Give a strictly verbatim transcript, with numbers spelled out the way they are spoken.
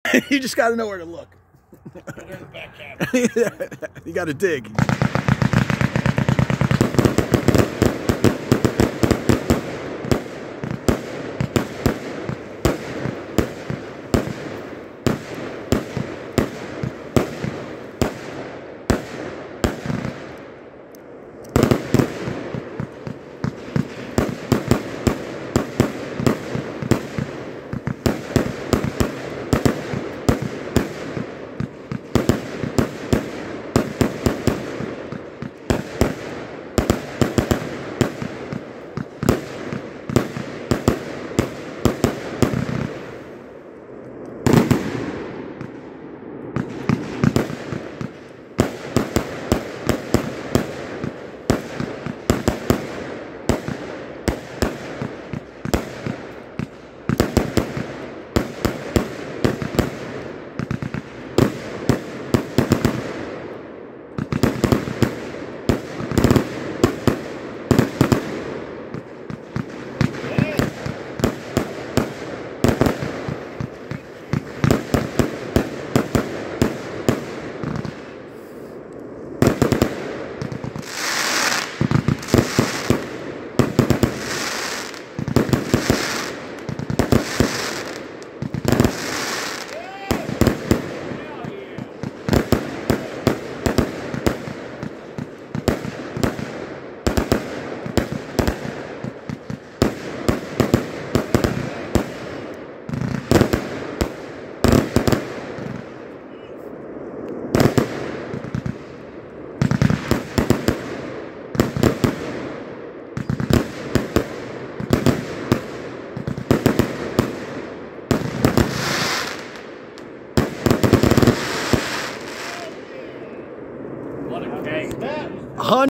You just got to know where to look. There's the back cabin. You got to dig. What a cake. one hundred